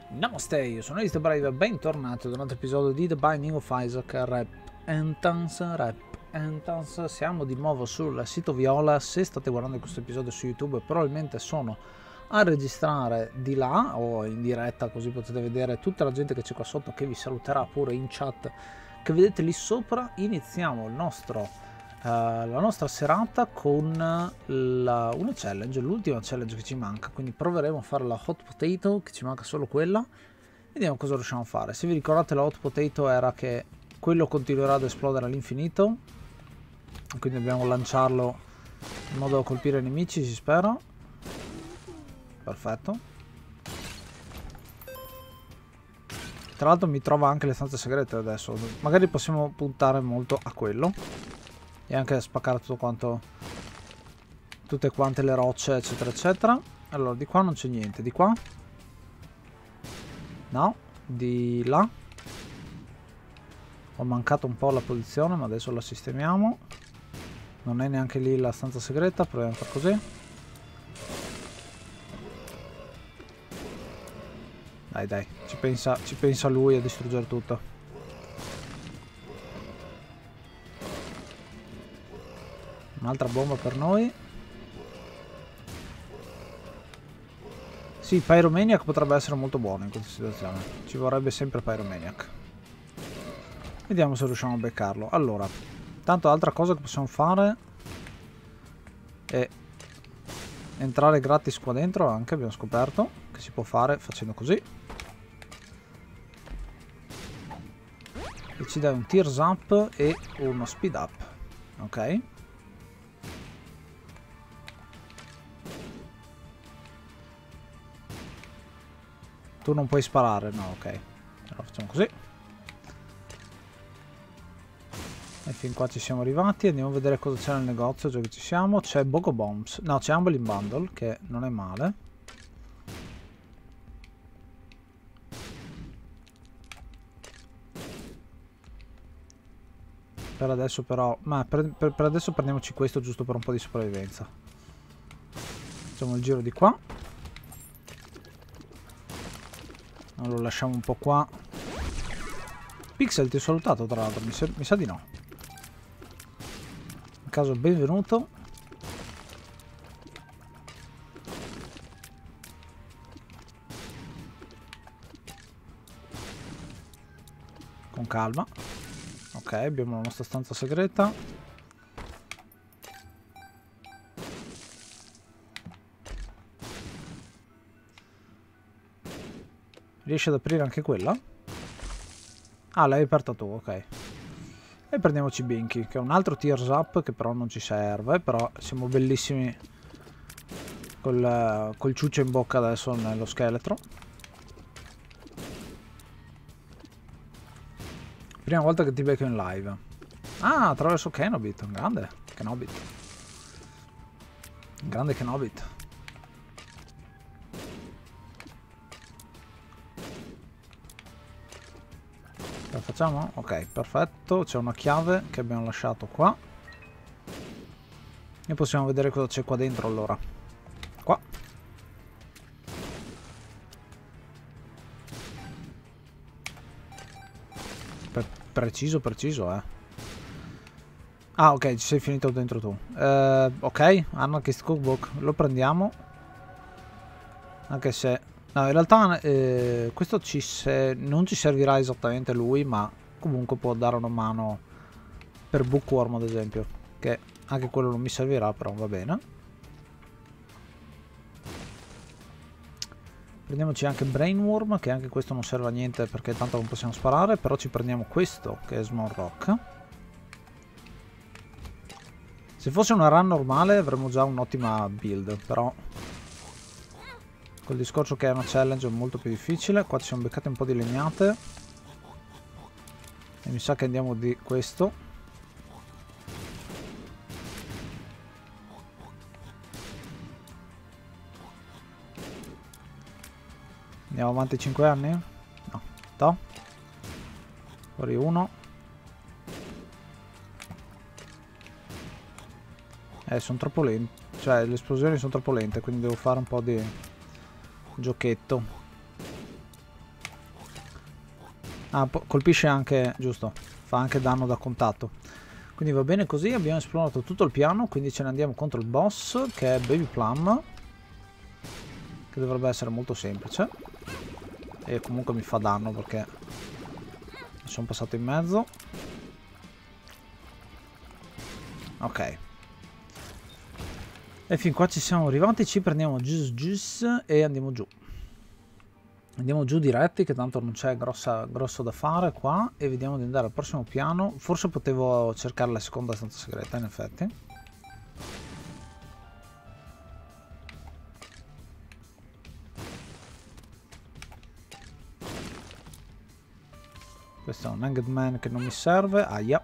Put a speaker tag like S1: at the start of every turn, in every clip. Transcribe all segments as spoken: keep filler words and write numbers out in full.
S1: Namaste, io sono East Brave e bentornati ad un altro episodio di The Binding of Isaac Rap Entrance Rap Entrance. Siamo di nuovo sul sito Viola. Se state guardando questo episodio su YouTube probabilmente sono a registrare di là o in diretta, così potete vedere tutta la gente che c'è qua sotto che vi saluterà pure in chat che vedete lì sopra. Iniziamo il nostro Uh, la nostra serata con la, una challenge, l'ultima challenge che ci manca, quindi proveremo a fare la hot potato, che ci manca solo quella. Vediamo cosa riusciamo a fare. Se vi ricordate, la hot potato era che quello continuerà ad esplodere all'infinito, quindi dobbiamo lanciarlo in modo da colpire i nemici, si spera. Perfetto. Tra l'altro mi trova anche le stanze segrete adesso, magari possiamo puntare molto a quello e anche spaccare tutto quanto, tutte quante le rocce eccetera eccetera. Allora di qua non c'è niente, di qua no, di là ho mancato un po' la posizione ma adesso la sistemiamo. Non è neanche lì la stanza segreta, proviamo a far così. Dai dai, ci pensa, ci pensa lui a distruggere tutto. Un'altra bomba per noi. Sì, Pyromaniac potrebbe essere molto buono in questa situazione. Ci vorrebbe sempre Pyromaniac. Vediamo se riusciamo a beccarlo. Allora, tanto altra cosa che possiamo fare è entrare gratis qua dentro anche, abbiamo scoperto che si può fare facendo così. E ci dà un Tears Up e uno Speed Up. Ok. Tu non puoi sparare, no, ok. Allora facciamo così. E fin qua ci siamo arrivati. Andiamo a vedere cosa c'è nel negozio, già che ci siamo. C'è Bogo Bombs. No, c'è Humble in Bundle, che non è male. Per adesso però... Ma per, per, per adesso prendiamoci questo giusto per un po' di sopravvivenza. Facciamo il giro di qua. Lo lasciamo un po' qua. Pixel, ti ho salutato tra l'altro, mi, mi sa di no. In caso benvenuto. Con calma. Ok, abbiamo la nostra stanza segreta. Riesci ad aprire anche quella? Ah, l'hai aperta tu, ok. E prendiamoci Binky, che è un altro Tears Up che però non ci serve. Però siamo bellissimi col, col ciuccio in bocca adesso nello scheletro. Prima volta che ti becco in live. Ah, attraverso Kenobit, grande Kenobit. Grande Kenobit. La facciamo? Ok, perfetto. C'è una chiave che abbiamo lasciato qua. E possiamo vedere cosa c'è qua dentro allora. Qua. Pre preciso, preciso, eh. Ah, ok, ci sei finito dentro tu. Eh, ok, Anarchist Cookbook. Lo prendiamo. Anche se... No, in realtà eh, questo ci se... non ci servirà esattamente lui, ma comunque può dare una mano per Bookworm ad esempio, che anche quello non mi servirà, però va bene. Prendiamoci anche Brainworm, che anche questo non serve a niente perché tanto non possiamo sparare, però ci prendiamo questo, che è Small Rock. Se fosse una run normale avremmo già un'ottima build, però... col discorso che è una challenge è molto più difficile. Qua ci siamo beccati un po' di legnate. E mi sa che andiamo di questo. Andiamo avanti cinque anni? No. No. Fuori uno. Eh, sono troppo lenti. Cioè, le esplosioni sono troppo lente, quindi devo fare un po' di... giochetto. Ah, colpisce anche, giusto, fa anche danno da contatto. Quindi va bene così, abbiamo esplorato tutto il piano, quindi ce ne andiamo contro il boss, che è Baby Plum, che dovrebbe essere molto semplice. E comunque mi fa danno perché mi sono passato in mezzo. Ok. E fin qua ci siamo arrivati, ci prendiamo Juice Juice e andiamo giù. Andiamo giù diretti, che tanto non c'è grosso da fare qua, e vediamo di andare al prossimo piano. Forse potevo cercare la seconda stanza segreta, in effetti. Questo è un Hanged Man che non mi serve. Aia.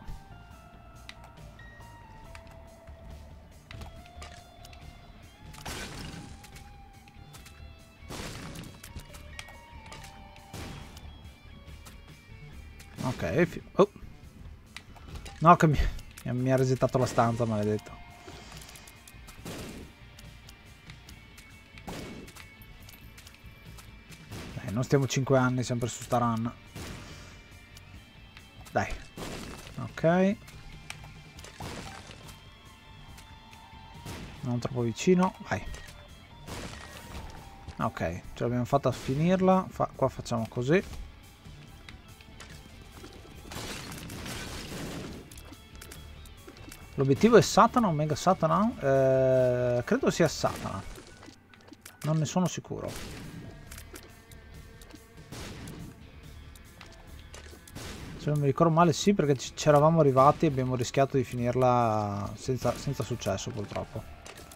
S1: Ok. Oh. No, che mi, mi ha resettato la stanza, maledetto. Dai, non stiamo cinque anni sempre su sta run. Dai. Ok. Non troppo vicino. Vai. Ok, ce l'abbiamo fatta a finirla. Fa, qua facciamo così. L'obiettivo è Satana, Omega Satana? Eh, credo sia Satana. Non ne sono sicuro. Se non mi ricordo male sì, perché ci eravamo arrivati e abbiamo rischiato di finirla senza, senza successo purtroppo.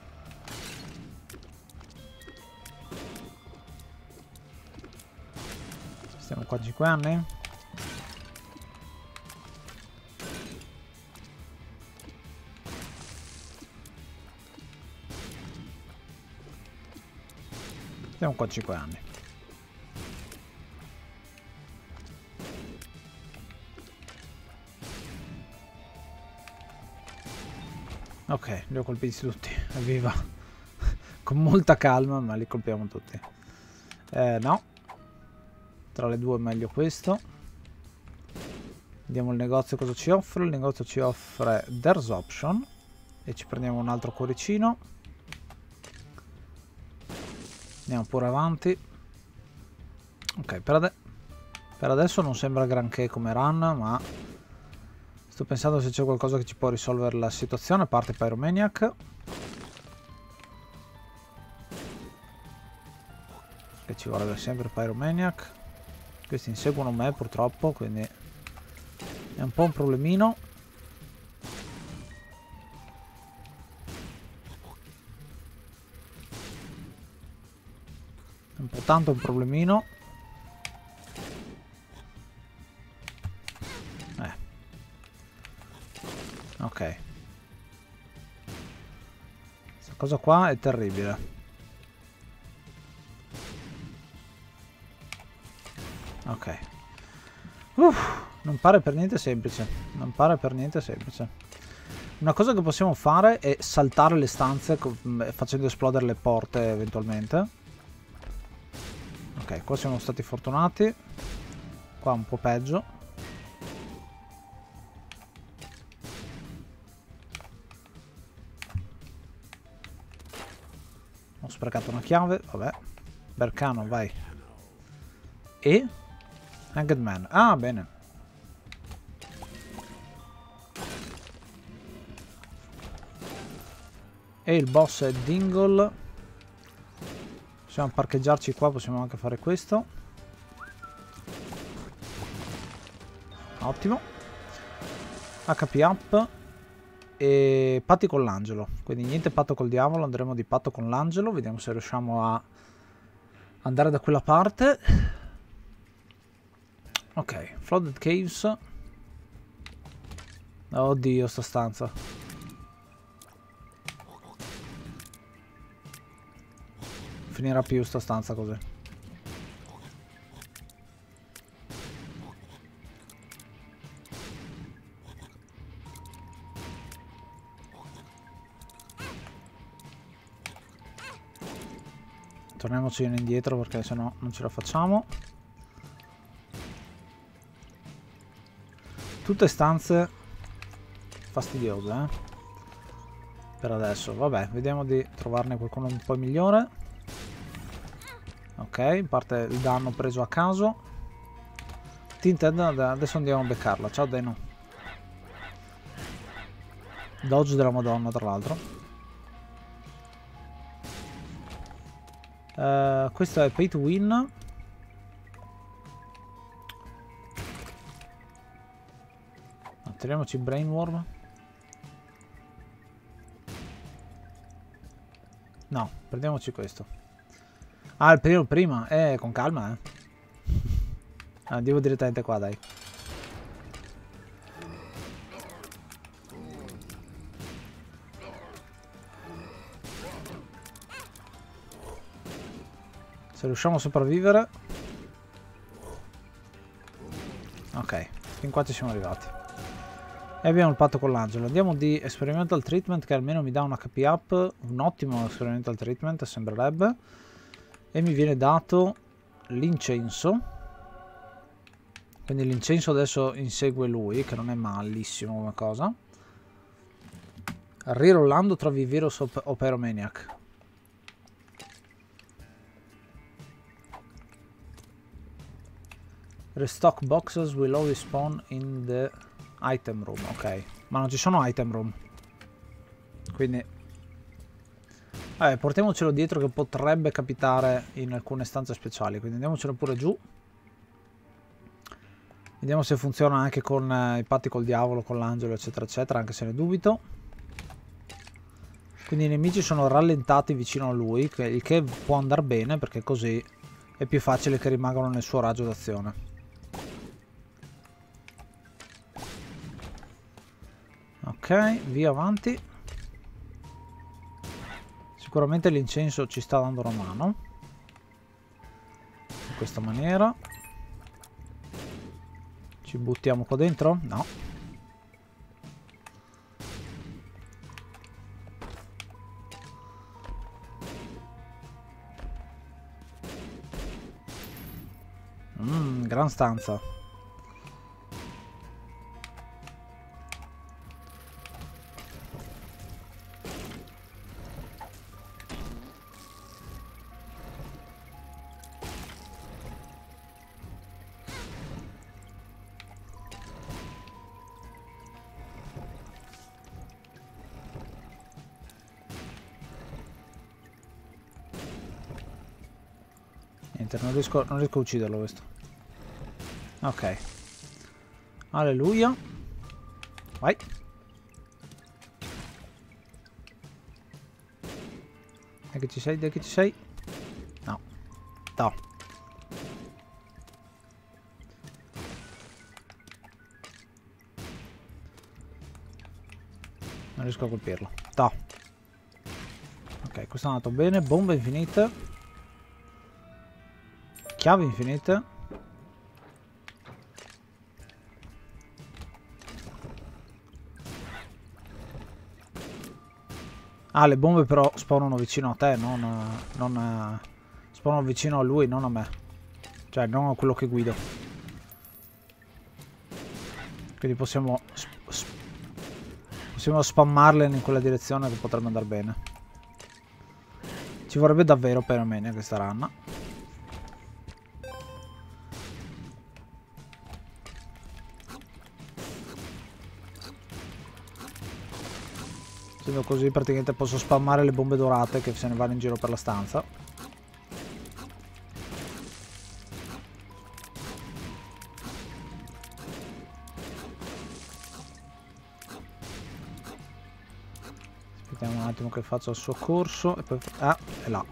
S1: Stiamo qua cinque anni. Stiamo qua cinque anni. Ok, li ho colpiti tutti, evviva. Con molta calma, ma li colpiamo tutti. Eh, no. Tra le due è meglio questo. Vediamo il negozio cosa ci offre. Il negozio ci offre There's Option. E ci prendiamo un altro cuoricino. Andiamo pure avanti. Ok, per, ade per adesso non sembra granché come run, ma sto pensando se c'è qualcosa che ci può risolvere la situazione, a parte Pyromaniac. Che ci vorrebbe sempre Pyromaniac. Questi inseguono me purtroppo, quindi è un po' un problemino. Un po' tanto un problemino. Eh. Ok. Questa cosa qua è terribile. Ok. Uff, non pare per niente semplice. Non pare per niente semplice. Una cosa che possiamo fare è saltare le stanze facendo esplodere le porte eventualmente. Ok, qua siamo stati fortunati. Qua un po' peggio. Ho sprecato una chiave, vabbè. Bercano, vai. E? Hanged Man. Ah, bene. E il boss è Dingle. Possiamo parcheggiarci qua, possiamo anche fare questo. Ottimo. H P up. E patti con l'angelo. Quindi niente patto col diavolo, andremo di patto con l'angelo. Vediamo se riusciamo a andare da quella parte. Ok, Flooded Caves. Oddio, sta stanza. Finirà più sta stanza così. Torniamoci indietro perché sennò non ce la facciamo. Tutte stanze fastidiose, eh? Per adesso. Vabbè, vediamo di trovarne qualcuno un po' migliore. Ok, parte il danno preso a caso. Tinted, adesso andiamo a beccarla. Ciao Deno. Dodge della Madonna, tra l'altro. Uh, questo è pay to win. Teniamoci Brainworm. No, prendiamoci questo. Ah, il primo prima. Eh, con calma, eh. Andiamo direttamente qua, dai. Se riusciamo a sopravvivere. Ok, fin qua ci siamo arrivati. E abbiamo il patto con l'angelo. Andiamo di experimental treatment, che almeno mi dà un H P up. Un ottimo experimental treatment, sembrerebbe. E mi viene dato l'incenso. Quindi l'incenso adesso insegue lui, che non è malissimo come cosa. Rirollando trovi Virus o Pyromaniac. Restock boxes will always spawn in the item room. Ok, ma non ci sono item room. Quindi vabbè, portiamocelo dietro, che potrebbe capitare in alcune stanze speciali. Quindi andiamocelo pure giù. Vediamo se funziona anche con eh, i patti col diavolo, con l'angelo, eccetera eccetera, anche se ne dubito. Quindi i nemici sono rallentati vicino a lui, che, il che può andare bene, perché così è più facile che rimangano nel suo raggio d'azione. Ok, via avanti. Sicuramente l'incenso ci sta dando una mano. In questa maniera. Ci buttiamo qua dentro? No. Mmm, gran stanza. Niente, non riesco, non riesco a ucciderlo questo. Ok. Alleluia. Vai. Dai che ci sei, dai che ci sei. No. No. Non riesco a colpirlo. No. Ok, questo è andato bene. Bombe infinite. Chiavi infinite. Ah, le bombe però spawnano vicino a te, non, non spawnano vicino a lui, non a me. Cioè, non a quello che guido. Quindi possiamo possiamo spammarle in quella direzione, che potrebbe andare bene. Ci vorrebbe davvero per me questa run. Così praticamente posso spammare le bombe dorate che se ne vanno in giro per la stanza. Aspettiamo un attimo che faccia il suo corso e poi... Ah, è là.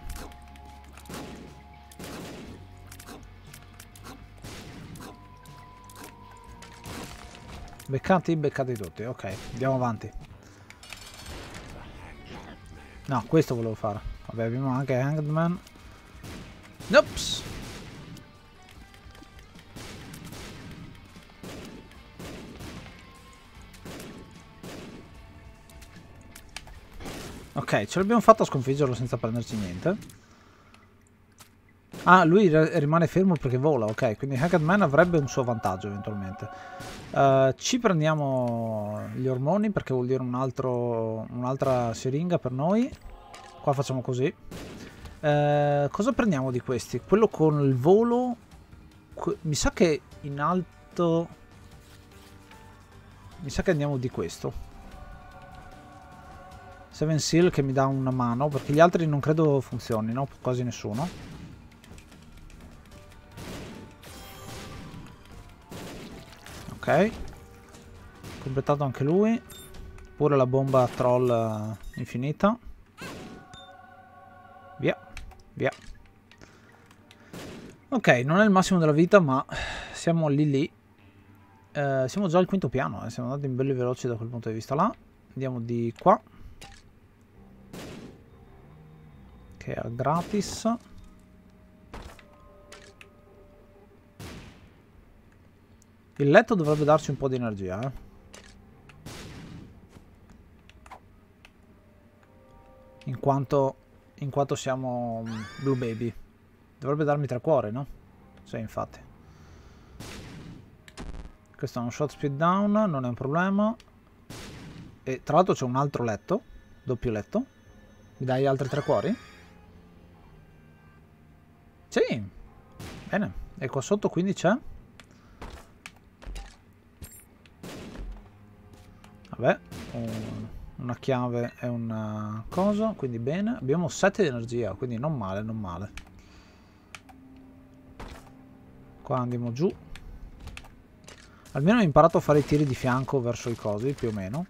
S1: Beccati, beccati tutti. Ok, andiamo avanti. No, questo volevo fare. Vabbè, abbiamo anche Hanged Man. Ops. Ok, ce l'abbiamo fatta a sconfiggerlo senza prenderci niente. Ah, lui rimane fermo perché vola, ok. Quindi Hackett Man avrebbe un suo vantaggio eventualmente. Uh, ci prendiamo gli ormoni perché vuol dire un altro, un'altra siringa per noi. Qua facciamo così. Uh, cosa prendiamo di questi? Quello con il volo. Mi sa che in alto... Mi sa che andiamo di questo. Seven Seal che mi dà una mano, perché gli altri non credo funzionino, quasi nessuno. Ok, completato anche lui, pure la bomba troll infinita. Via, via. Ok, non è il massimo della vita, ma siamo lì lì. Eh, siamo già al quinto piano, eh. Siamo andati belli veloci da quel punto di vista là. Andiamo di qua, che è gratis. Il letto dovrebbe darci un po' di energia, eh. In quanto, in quanto siamo Blue Baby. Dovrebbe darmi tre cuori, no? Sì, infatti. Questo è uno shot speed down, non è un problema. E tra l'altro c'è un altro letto, doppio letto. Mi dai altri tre cuori? Sì. Bene. E qua sotto quindi c'è... Vabbè, un, una chiave e una cosa, quindi bene. Abbiamo sette di energia, quindi non male, non male. Qua andiamo giù. Almeno ho imparato a fare i tiri di fianco verso i cosi, più o meno.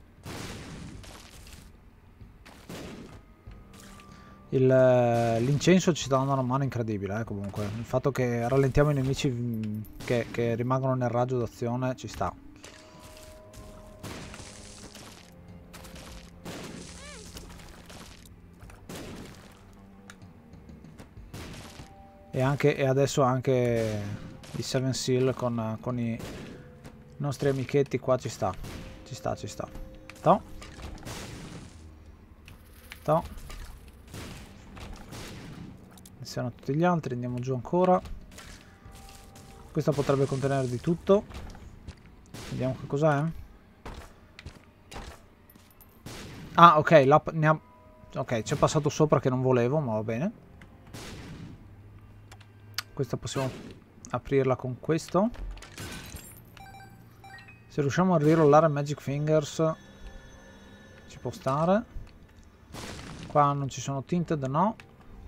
S1: L'incenso ci sta dando una mano incredibile, eh, comunque. Il fatto che rallentiamo i nemici che, che rimangono nel raggio d'azione ci sta. E, anche, e adesso anche il Seven Seal con, con i nostri amichetti qua ci sta. Ci sta, ci sta. To. To. Iniziano tutti gli altri, andiamo giù ancora. Questa potrebbe contenere di tutto. Vediamo che cos'è. Ah, ok, la, ne ha, ok, c'è passato sopra che non volevo, ma va bene. Questa possiamo aprirla con questo. Se riusciamo a rirollare Magic Fingers ci può stare. Qua non ci sono tinted, no.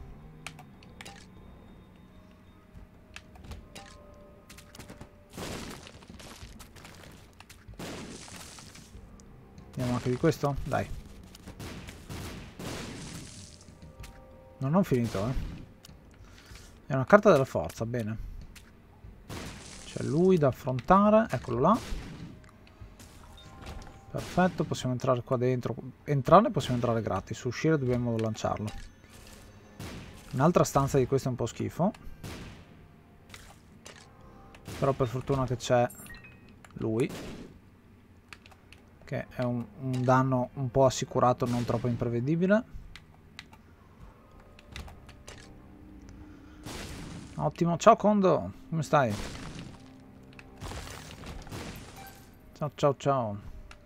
S1: Andiamo anche di questo? Dai. Non ho finito, eh. È una carta della forza, bene. C'è lui da affrontare, eccolo là. Perfetto, possiamo entrare qua dentro. Entrare possiamo entrare gratis, uscire dobbiamo lanciarlo. Un'altra stanza di questo è un po' schifo. Però per fortuna che c'è lui. Che è un, un danno un po' assicurato, non troppo imprevedibile. Ottimo, ciao Kondo, come stai? Ciao ciao ciao.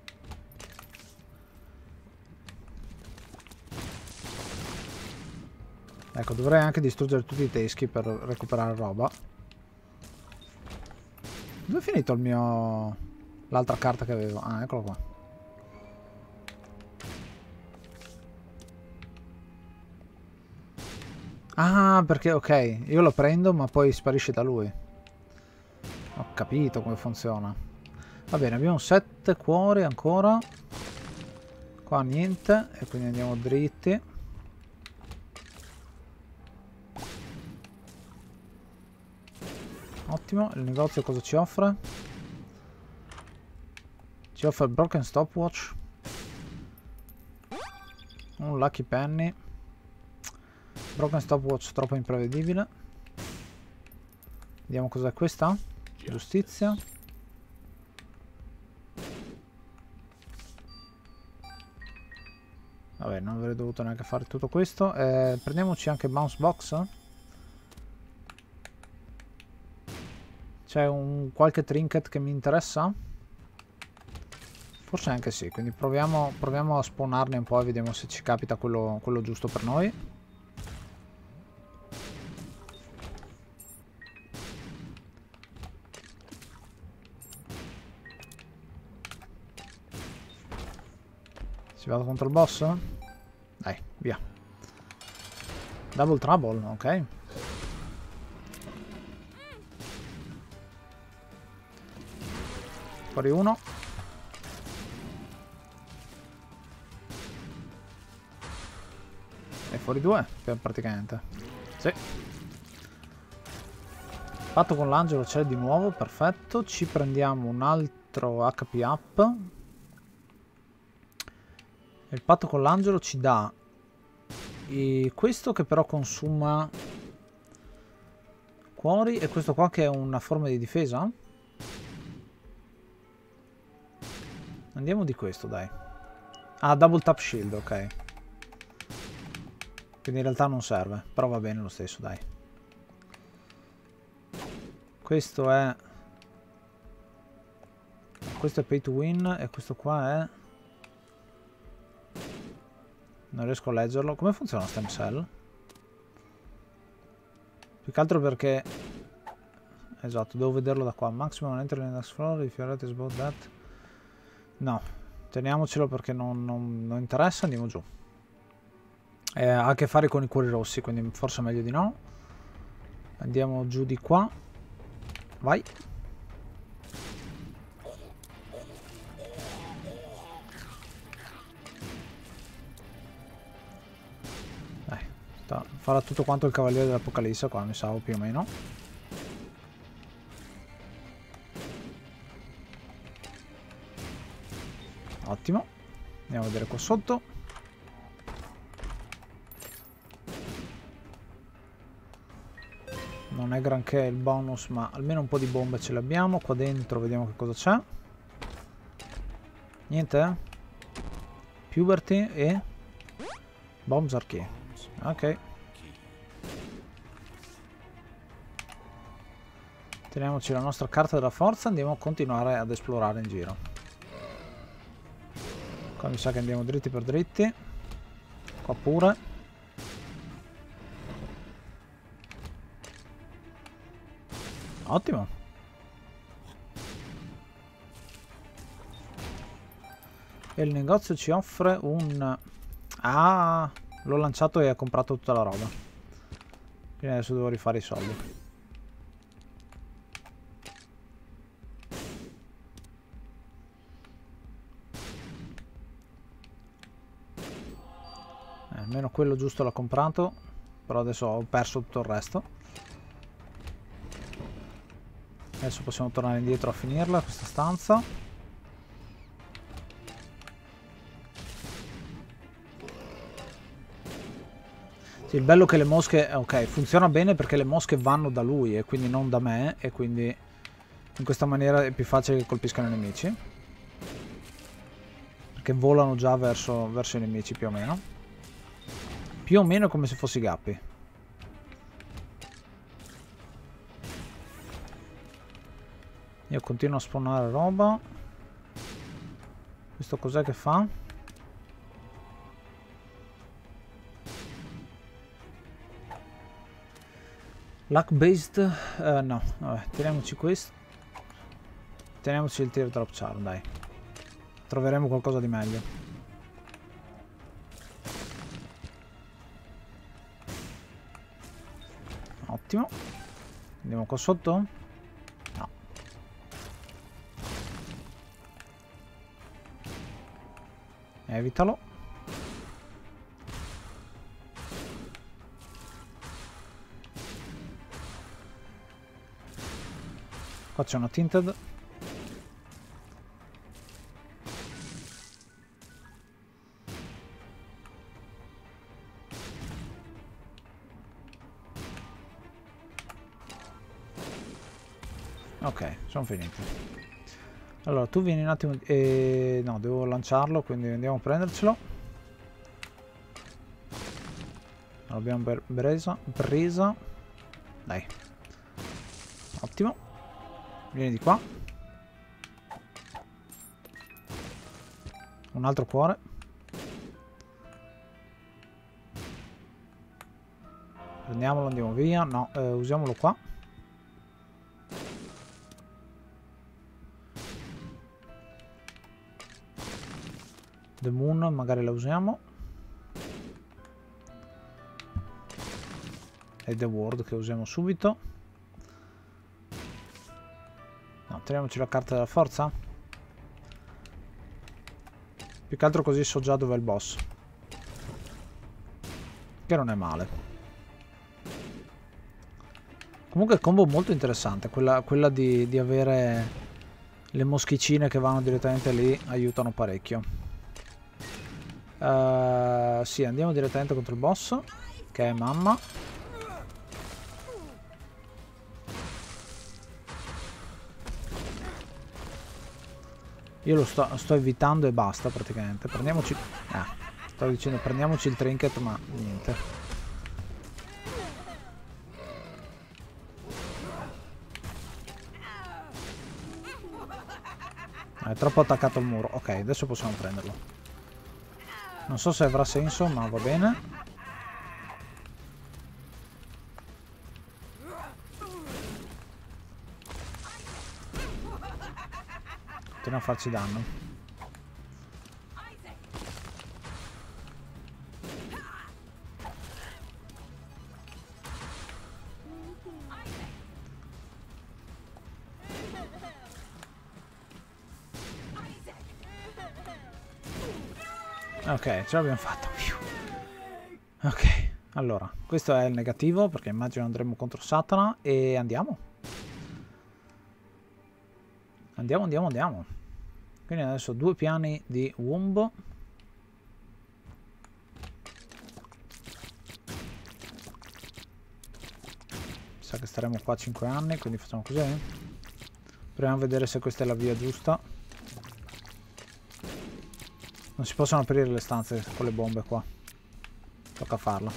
S1: Ecco, dovrei anche distruggere tutti i teschi per recuperare roba. Dove è finito il mio... l'altra carta che avevo? Ah, eccolo qua. Ah, perché ok, io lo prendo ma poi sparisce da lui. Ho capito come funziona. Va bene, abbiamo sette cuori ancora. Qua niente, e quindi andiamo dritti. Ottimo, il negozio cosa ci offre? Ci offre il Broken Stopwatch. Un Lucky Penny. Broken Stopwatch troppo imprevedibile. Vediamo cos'è questa. Giustizia. Vabbè, non avrei dovuto neanche fare tutto questo. Eh, prendiamoci anche Bounce Box. C'è un qualche trinket che mi interessa? Forse anche sì, quindi proviamo, proviamo a spawnarne un po' e vediamo se ci capita quello, quello giusto per noi. Si va contro il boss? Dai, via. Double trouble, ok. Fuori uno. E fuori due, praticamente. Sì. Fatto con l'angelo c'è di nuovo, perfetto. Ci prendiamo un altro H P up. Il patto con l'angelo ci dà e questo che però consuma cuori e questo qua che è una forma di difesa. Andiamo di questo, dai. Ah, double tap shield, ok. Quindi in realtà non serve, però va bene lo stesso, dai. Questo è... Questo è pay to win e questo qua è... Non riesco a leggerlo. Come funziona stem cell? Più che altro perché... Esatto, devo vederlo da qua. Maximum entry in the next floor, if you're is about that. No, teniamocelo perché non, non, non interessa, andiamo giù. Eh, ha a che fare con i cuori rossi, quindi forse è meglio di no. Andiamo giù di qua. Vai. Dai, sta, farà tutto quanto il cavaliere dell'Apocalisse qua, mi sa, più o meno. Ottimo. Andiamo a vedere qua sotto. Non è granché il bonus, ma almeno un po' di bombe ce le abbiamo. Qua dentro vediamo che cosa c'è. Niente, eh? Puberty e... Bombs are key. Ok. Teniamoci la nostra carta della forza. Andiamo a continuare ad esplorare in giro. Qua mi sa che andiamo dritti per dritti. Qua pure. Ottimo. E il negozio ci offre un... Ah, l'ho lanciato e ha comprato tutta la roba. Quindi adesso devo rifare i soldi. Eh, almeno quello giusto l'ho comprato. Però adesso ho perso tutto il resto. Adesso possiamo tornare indietro a finirla questa stanza. Sì, il bello è che le mosche... Ok, funziona bene perché le mosche vanno da lui e quindi non da me. E quindi in questa maniera è più facile che colpiscano i nemici. Perché volano già verso, verso i nemici più o meno. Più o meno come se fossi Gappi. Io continuo a spawnare roba. Questo cos'è che fa? Luck based? Uh, no, vabbè, teniamoci questo. Teniamoci il teardrop charm, dai. Troveremo qualcosa di meglio. Ottimo. Andiamo qua sotto? No. Evitalo. Qua c'è una tinted. Ok, sono finiti. Allora, tu vieni un attimo... Eh, no, devo lanciarlo, quindi andiamo a prendercelo. L'abbiamo presa. Presa. Dai. Ottimo. Vieni di qua. Un altro cuore. Prendiamolo, andiamo via. No, eh, usiamolo qua. The Moon magari la usiamo. E The World che usiamo subito. No, teniamoci la carta della forza. Più che altro così so già dov'è il boss. Che non è male. Comunque combo molto interessante. Quella, quella di, di avere le moschicine che vanno direttamente lì aiutano parecchio. Uh, sì, andiamo direttamente contro il boss, che è mamma. Io lo sto, sto evitando e basta praticamente. Prendiamoci... Eh, stavo dicendo prendiamoci il trinket, ma niente. È troppo attaccato al muro. Ok, adesso possiamo prenderlo. Non so se avrà senso, ma va bene. Continua a farci danno. Ok, ce l'abbiamo fatta. Ok, allora, questo è il negativo perché immagino andremo contro Satana e andiamo. Andiamo, andiamo, andiamo. Quindi adesso due piani di Wombo. Sa che staremo qua cinque anni, quindi facciamo così. Proviamo a vedere se questa è la via giusta. Non si possono aprire le stanze con le bombe qua. Tocca farlo.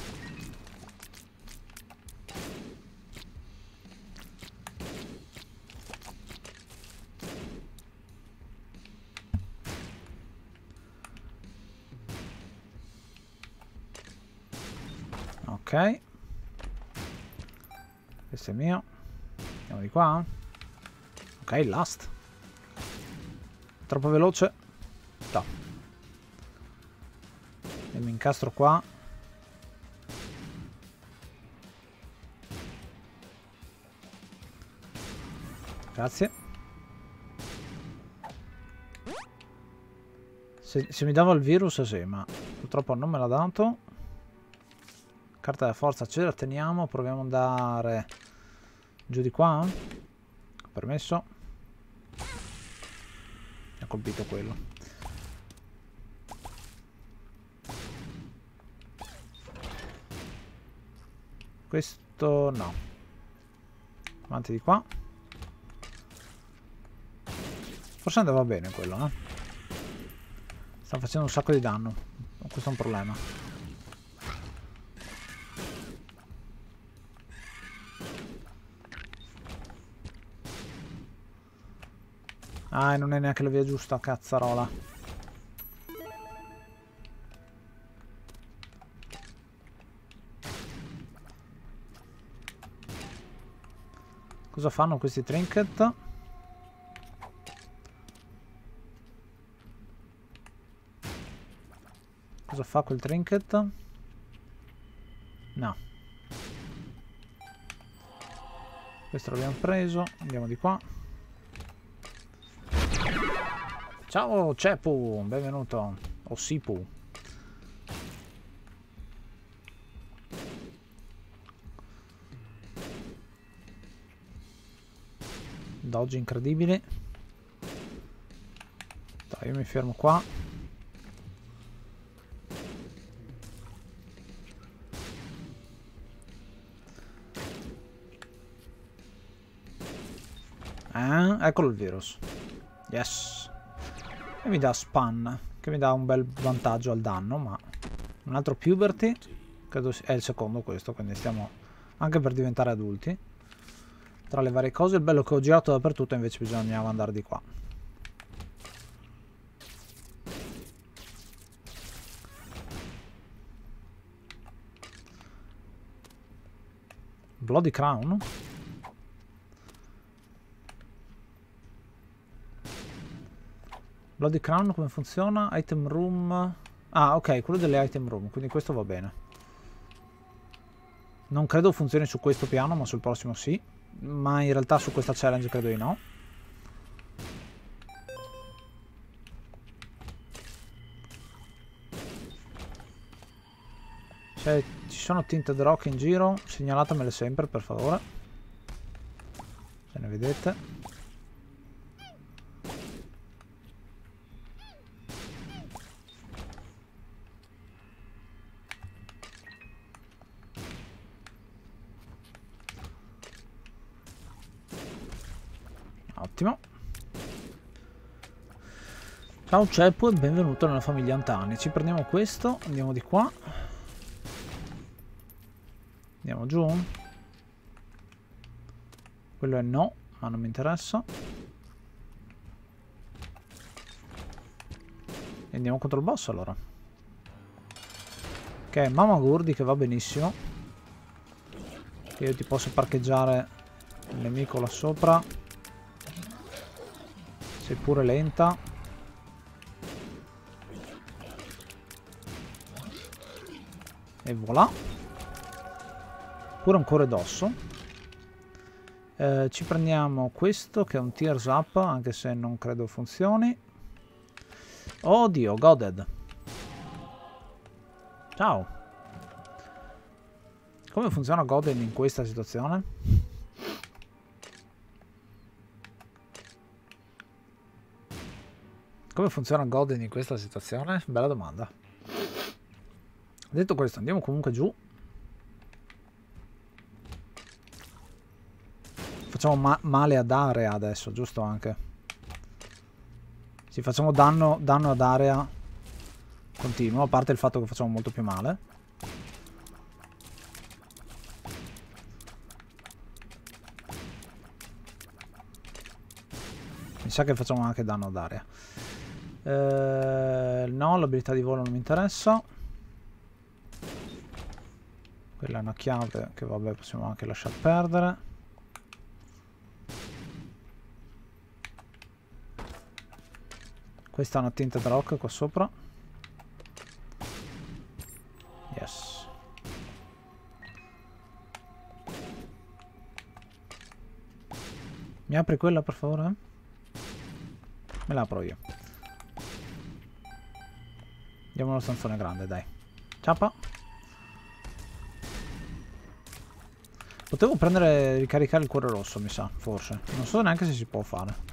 S1: Ok. Questo è mio. Andiamo di qua. Ok, last. Troppo veloce. No. E mi incastro qua. Grazie. Se, se mi dava il virus sì, ma purtroppo non me l'ha dato. Carta della forza ce la teniamo. Proviamo ad andare giù di qua. Permesso. Mi ha colpito quello. Questo no. Avanti di qua. Forse andava bene quello, eh. Sta facendo un sacco di danno. Questo è un problema. Ah, e non è neanche la via giusta, cazzarola. Cosa fanno questi trinket? Cosa fa quel trinket? No. Questo l'abbiamo preso. Andiamo di qua. Ciao Cepu, benvenuto. O Sipu. Dodge incredibili. Dai, io mi fermo qua. Eh, eccolo il virus. Yes. E mi dà Span, che mi dà un bel vantaggio al danno, ma un altro Puberty, credo è il secondo questo, quindi stiamo anche per diventare adulti. tra le varie cose. Il bello è che ho girato dappertutto, invece bisognava andare di qua. Bloody Crown? Bloody Crown come funziona? Item room... Ah, ok, quello delle item room, quindi questo va bene. Non credo funzioni su questo piano, ma sul prossimo sì. Ma in realtà su questa challenge credo di no. Cioè, ci sono tinted rock in giro, segnalatemele sempre per favore, se ne vedete. Ottimo. Ciao Ceppo e benvenuto nella famiglia Antani. Ci prendiamo questo, andiamo di qua. Andiamo giù. Quello è no, ma non mi interessa. E andiamo contro il boss allora. Che è Mama Gurdi, che va benissimo. Che io ti posso parcheggiare il nemico là sopra. Sei pure lenta. E voilà. Pure un cuore d'osso. Eh, ci prendiamo questo che è un Tears Up, anche se non credo funzioni. Oddio, Goded. Ciao. Come funziona Goded in questa situazione? Come funziona Goded in questa situazione? Bella domanda. Detto questo, andiamo comunque giù. Facciamo ma male ad area adesso, giusto anche? Sì, facciamo danno, danno ad area continuo, a parte il fatto che facciamo molto più male. Mi sa che facciamo anche danno ad area. Eh, no, l'abilità di volo non mi interessa. Quella è una chiave che vabbè possiamo anche lasciar perdere. Questa è una tinted rock qua sopra. Yes. Mi apri quella per favore? Me la apro io. Andiamo alla stanzone grande, dai. Ciappa. Potevo prendere e ricaricare il cuore rosso, mi sa, forse. Non so neanche se si può fare.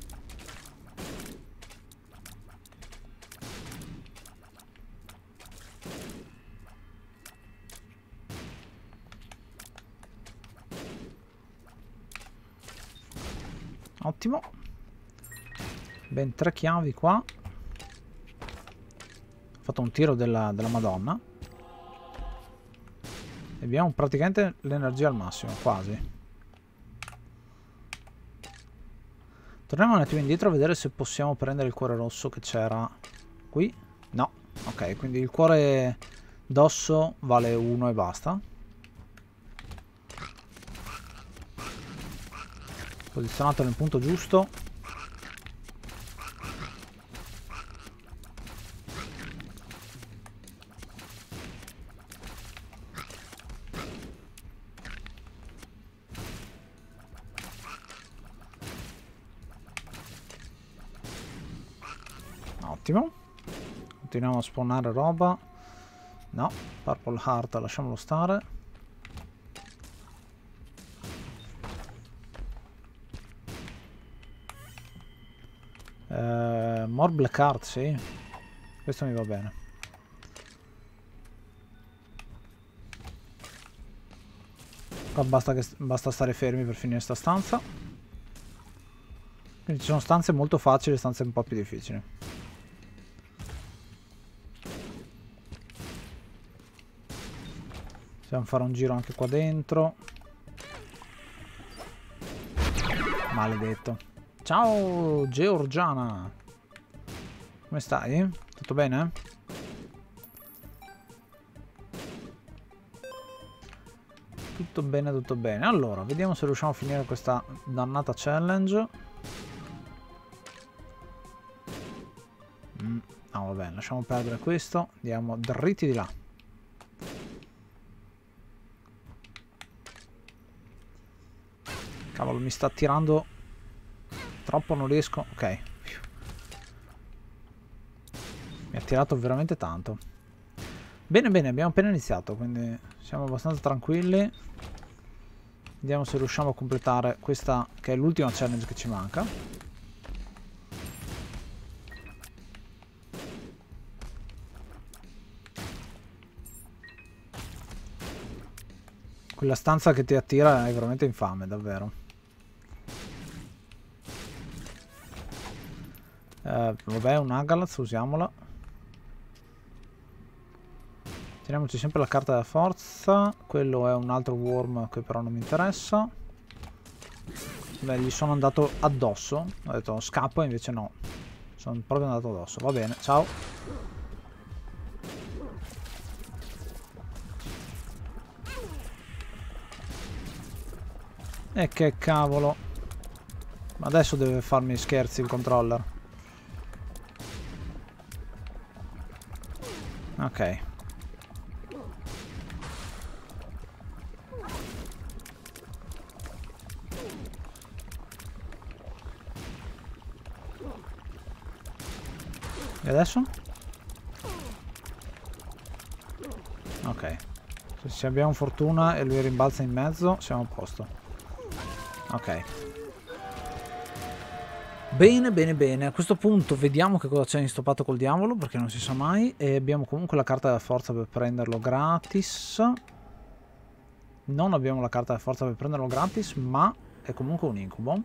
S1: Ottimo. Ben tre chiavi qua. Ho fatto un tiro della, della Madonna. E abbiamo praticamente l'energia al massimo, quasi. Torniamo un attimo indietro a vedere se possiamo prendere il cuore rosso che c'era qui. No. Ok, quindi il cuore d'osso vale uno e basta. Posizionato nel punto giusto. Ottimo. Continuiamo a spawnare roba. No, Purple Heart lasciamolo stare. Uh, more black heart, sì. Questo mi va bene. Qua basta, che, basta stare fermi per finire sta stanza. Quindi ci sono stanze molto facili e stanze un po' più difficili. Possiamo fare un giro anche qua dentro. Maledetto. Ciao Georgiana. Come stai? Tutto bene? Tutto bene, tutto bene. Allora, vediamo se riusciamo a finire questa dannata challenge. Mm, no, va bene, lasciamo perdere questo. Andiamo dritti di là. Cavolo, mi sta tirando troppo, non riesco. Ok. Mi ha tirato veramente tanto. Bene, bene, abbiamo appena iniziato, quindi siamo abbastanza tranquilli. Vediamo se riusciamo a completare questa, che è l'ultima challenge che ci manca. Quella stanza che ti attira è veramente infame, davvero. Eh, vabbè, un Agalaz, usiamola. Teniamoci sempre la carta della forza. Quello è un altro worm che però non mi interessa. Beh, gli sono andato addosso. Ho detto scappo, invece no. Sono proprio andato addosso. Va bene, ciao. E che cavolo. Ma adesso deve farmi scherzi il controller. Ok. E adesso? Ok. Se abbiamo fortuna e lui rimbalza in mezzo, siamo a posto. Ok. Bene, bene, bene. A questo punto vediamo che cosa c'è in stoppato col diavolo, perché non si sa mai. E abbiamo comunque la carta della forza per prenderlo gratis. Non abbiamo la carta della forza per prenderlo gratis, ma è comunque un incubo.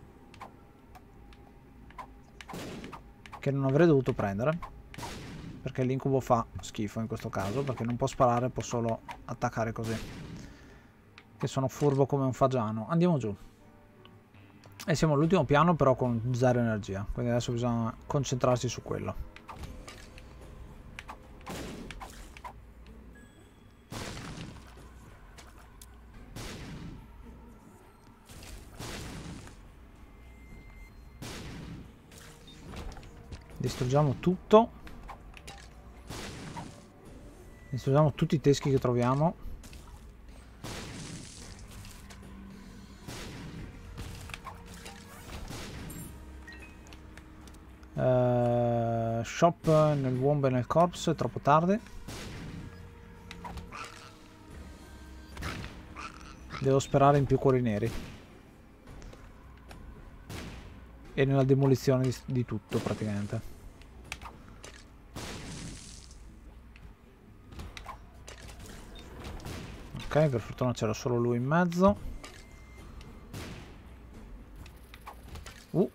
S1: Che non avrei dovuto prendere. Perché l'incubo fa schifo in questo caso, perché non può sparare, può solo attaccare così. Che sono furbo come un fagiano. Andiamo giù. E siamo all'ultimo piano però con zero energia, quindi adesso bisogna concentrarsi su quello. Distruggiamo tutto. Distruggiamo tutti i teschi che troviamo. Uh, shop nel womb e nel corpse, è troppo tardi. Devo sperare in più cuori neri. E nella demolizione di, di tutto praticamente. Ok, per fortuna c'era solo lui in mezzo. Uh.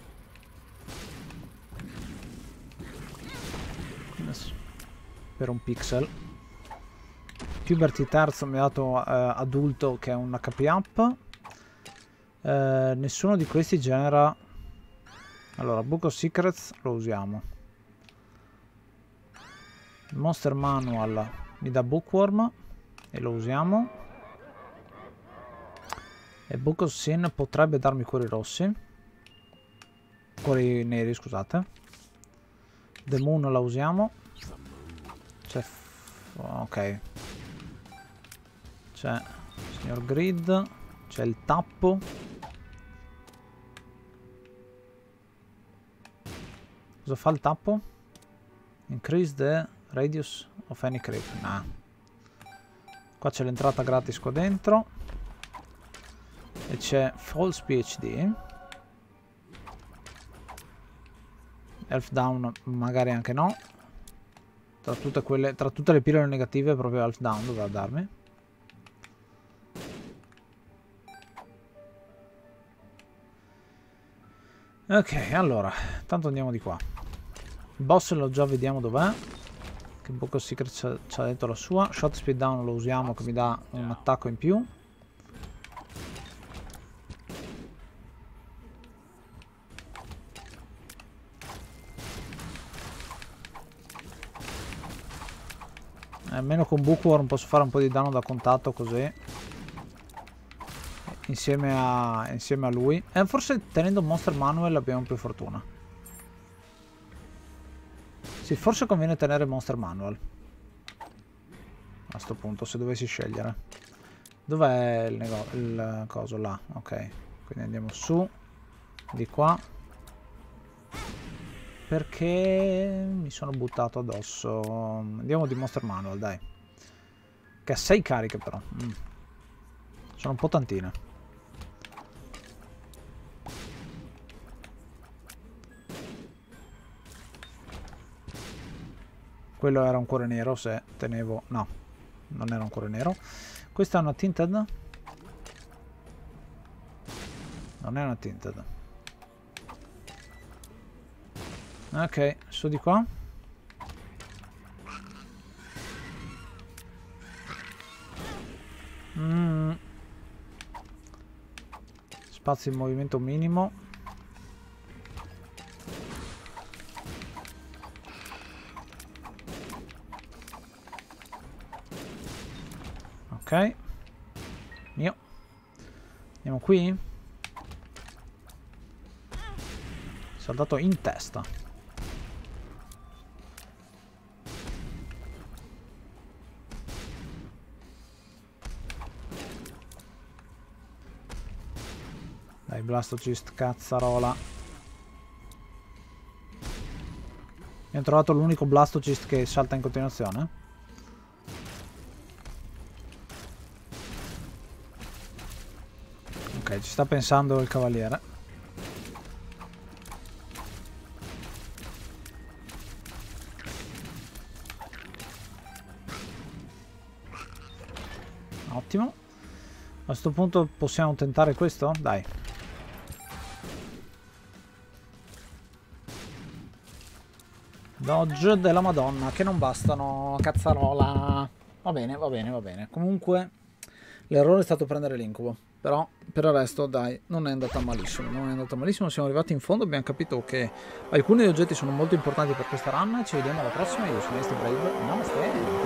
S1: Per un pixel. Puberty terzo mi ha dato eh, adulto, che è un H P up. Eh, nessuno di questi genera. Allora, Book of Secrets lo usiamo. Monster Manual mi dà Bookworm e lo usiamo. E Book of Sin potrebbe darmi cuori rossi. Cuori neri, scusate. The Moon la usiamo. C'è... ok. C'è Signor Grid. C'è il tappo. Cosa fa il tappo? Increase the radius of any creep. Nah. Qua c'è l'entrata gratis qua dentro. E c'è False P H D. Elf down magari anche no. Tra tutte, quelle, tra tutte le pillole negative proprio Elf down doveva darmi. Ok, allora, tanto andiamo di qua. Il boss lo già vediamo dov'è. Che Book of Secrets ci ha detto la sua. Shot speed down lo usiamo, che mi dà un attacco in più. Almeno con Bookworm posso fare un po' di danno da contatto così. Insieme a, insieme a lui. E forse tenendo Monster Manual abbiamo più fortuna. Sì, forse conviene tenere Monster Manual. A sto punto, se dovessi scegliere. Dov'è il, il coso là? Ok. Quindi andiamo su. Di qua. Perché mi sono buttato addosso. Andiamo di Monster Manual, dai. Che ha sei cariche però. Mm. Sono un po' tantine. Quello era un cuore nero se tenevo... No, non era un cuore nero. Questa è una tinted? Non è una tinted. Ok, su di qua. Mm. Spazio in movimento minimo. Ok. Mio. Andiamo qui. Saltato in testa. Dai, Blastogist, cazzarola. Abbiamo trovato l'unico Blastogist che salta in continuazione. Ok, ci sta pensando il cavaliere. Ottimo. A questo punto possiamo tentare questo? Dai. Dodge della Madonna, che non bastano, cazzarola. Va bene, va bene, va bene. Comunque, l'errore è stato prendere l'incubo. Però, per il resto, dai, non è andata malissimo. Non è andata malissimo, siamo arrivati in fondo, abbiamo capito che alcuni oggetti sono molto importanti per questa run. Ci vediamo alla prossima, io sono Esti Brave. Namaste.